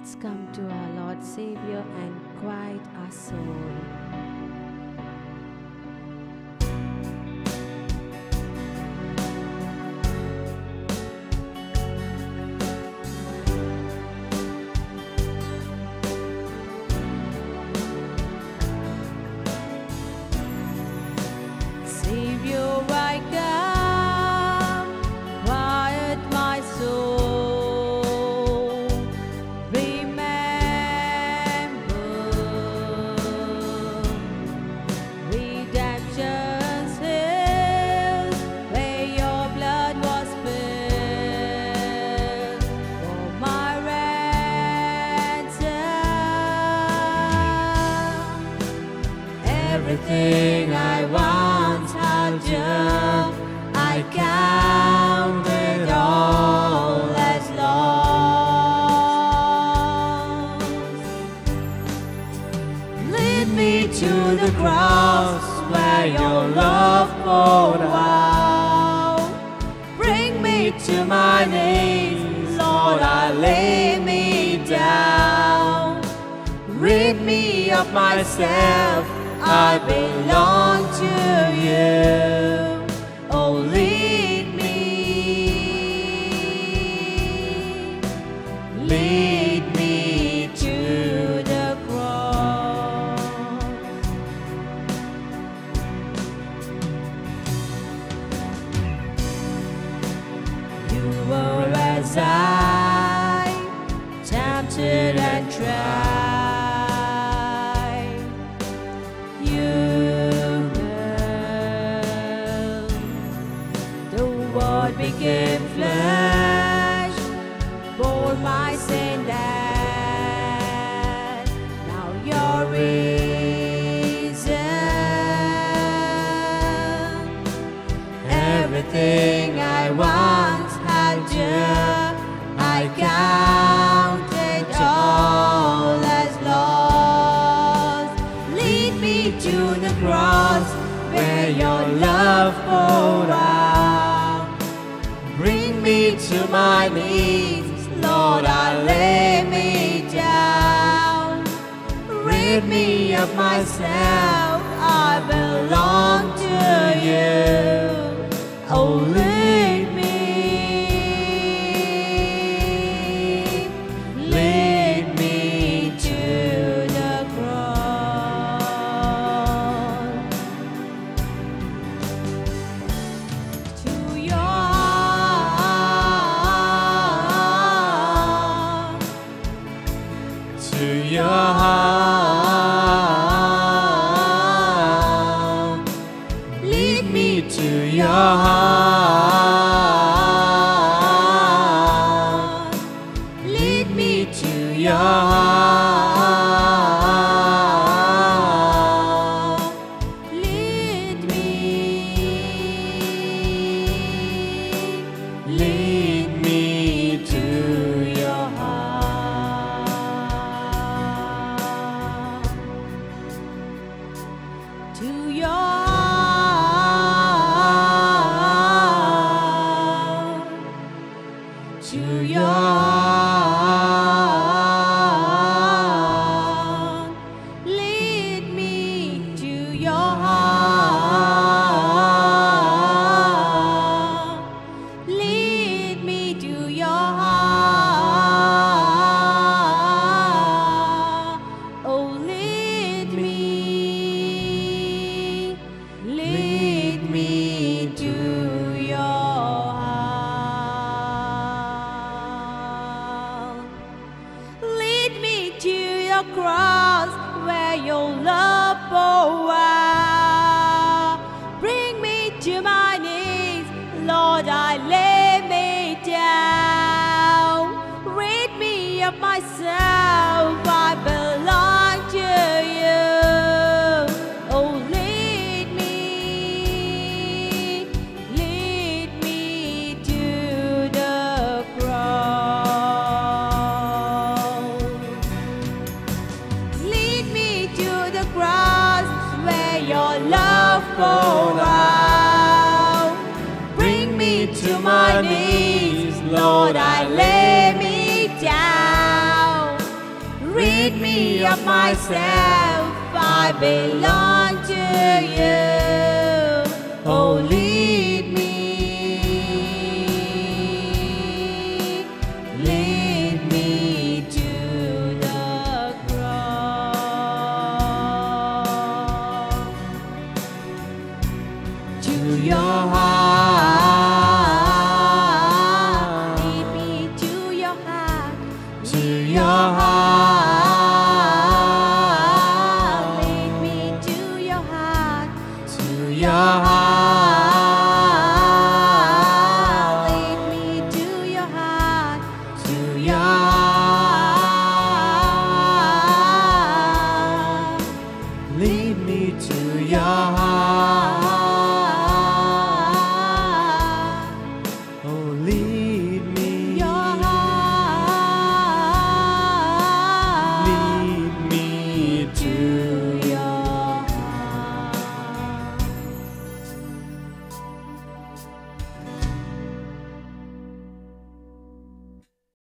Let's come to our Lord Savior and quiet our soul. Savior, I come, quiet my soul. Remember, redemption's hills, where your blood was spilled for my ransom. Everything I once had done, I count it all as lost. Lead me to the cross where your love poured out. Bring me to my knees, Lord, I lay me down. Rid me of myself, I belong to you. Oh, lead me to the cross. You were as I, tempted and tried. You became flesh, bore my sin death. Now you're risen. Everything I once had done, I counted all as lost. Lead me to the cross where your love poured out. Bring me to my knees, Lord, I lay me down. Rid me of myself, I belong to you. Oh, lead me to the cross. To your heart, lead me to your heart, lead me to your heart, lead me to your heart. To your heart, to your heart, lead me to your heart, lead me to your heart. Oh, lead me to your heart. Lead me to your cross where your love poured out. Bring me to my knees, Lord, I lay me down. Rid me of myself, I belong to you. Oh, lead me to the cross. Lead me to the cross where your love poured out. Bring me to my knees, Lord, I lay me down. rid me of myself. I belong to you. Oh, lead me. Lead me to the cross. To your heart. Lead me to your heart. To your heart. Lead me to your heart. To your heart. Lead me to your heart. To your